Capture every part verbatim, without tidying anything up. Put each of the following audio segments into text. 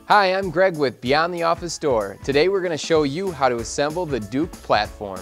Hi, I'm Greg with Beyond the Office Door. Today we're going to show you how to assemble the Duke platform.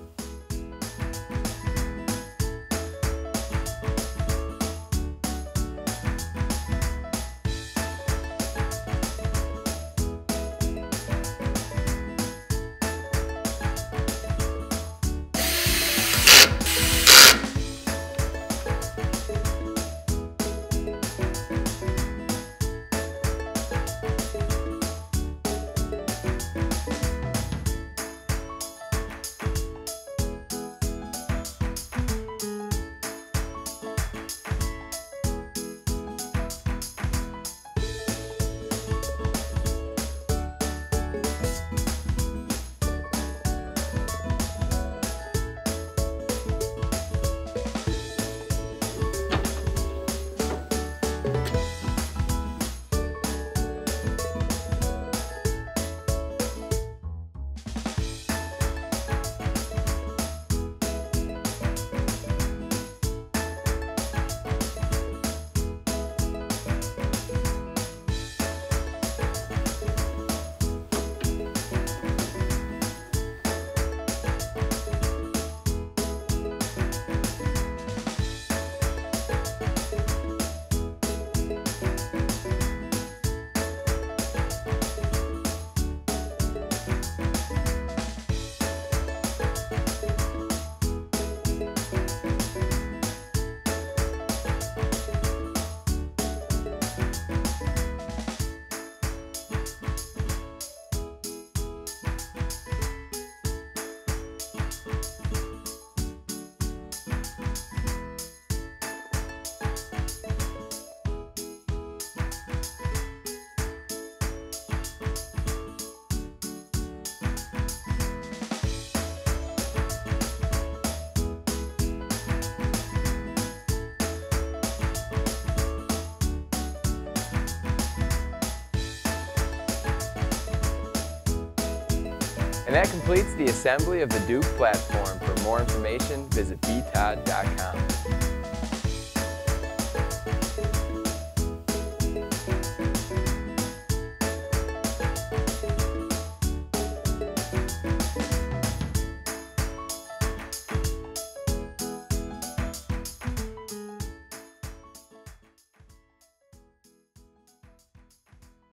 And that completes the assembly of the Duke platform. For more information, visit b todd dot com.